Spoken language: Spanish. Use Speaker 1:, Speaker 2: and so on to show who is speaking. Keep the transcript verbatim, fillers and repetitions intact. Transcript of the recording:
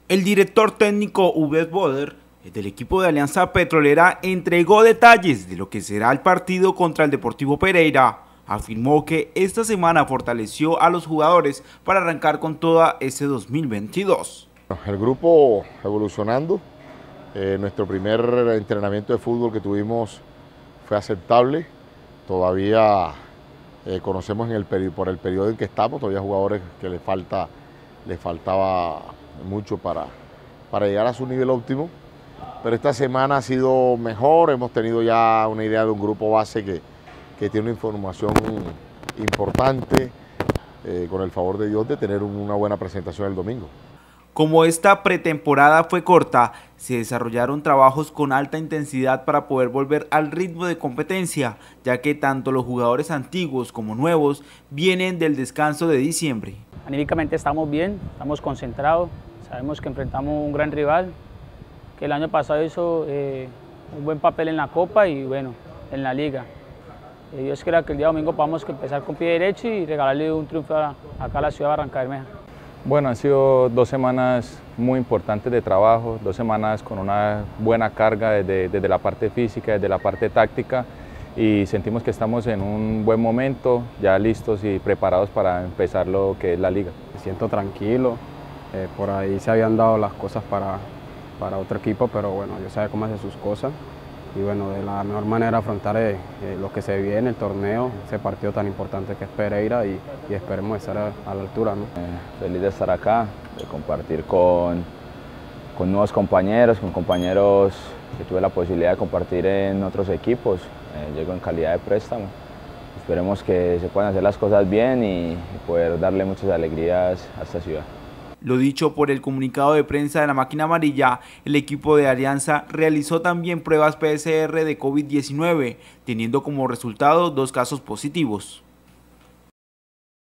Speaker 1: El director técnico Uwe Boder del equipo de Alianza Petrolera entregó detalles de lo que será el partido contra el Deportivo Pereira. Afirmó que esta semana fortaleció a los jugadores para arrancar con toda ese dos mil veintidós.
Speaker 2: El grupo evolucionando, eh, nuestro primer entrenamiento de fútbol que tuvimos fue aceptable, todavía eh, conocemos en el por el periodo en que estamos, todavía jugadores que les falta, les faltaba mucho para, para llegar a su nivel óptimo, pero esta semana ha sido mejor, hemos tenido ya una idea de un grupo base que, que tiene una información importante, eh, con el favor de Dios de tener una buena presentación el domingo.
Speaker 1: Como esta pretemporada fue corta, se desarrollaron trabajos con alta intensidad para poder volver al ritmo de competencia, ya que tanto los jugadores antiguos como nuevos vienen del descanso de diciembre.
Speaker 3: Anímicamente estamos bien, estamos concentrados, sabemos que enfrentamos un gran rival, que el año pasado hizo eh, un buen papel en la Copa y bueno, en la Liga. Eh, Dios quiera que el día domingo podamos empezar con pie derecho y regalarle un triunfo a, acá a la ciudad de Barranca Bermeja.
Speaker 4: Bueno, han sido dos semanas muy importantes de trabajo, dos semanas con una buena carga desde, desde la parte física, desde la parte táctica, y sentimos que estamos en un buen momento, ya listos y preparados para empezar lo que es la liga.
Speaker 5: Me siento tranquilo, eh, por ahí se habían dado las cosas para, para otro equipo, pero bueno, yo sé cómo hacer sus cosas. Y bueno, de la mejor manera afrontar eh, eh, lo que se viene, el torneo, ese partido tan importante que es Pereira y, y esperemos estar a, a la altura, ¿no?
Speaker 6: Eh, feliz de estar acá, de compartir con, con nuevos compañeros, con compañeros que tuve la posibilidad de compartir en otros equipos. Eh, llego en calidad de préstamo. Esperemos que se puedan hacer las cosas bien y, y poder darle muchas alegrías a esta ciudad.
Speaker 1: Lo dicho por el comunicado de prensa de la Máquina Amarilla, el equipo de Alianza realizó también pruebas P C R de COVID diecinueve, teniendo como resultado dos casos positivos.